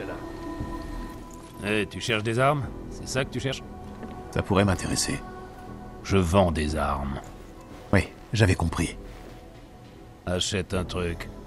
Eh, tu cherches des armes? C'est ça que tu cherches? Ça pourrait m'intéresser. Je vends des armes. Oui, j'avais compris. Achète un truc.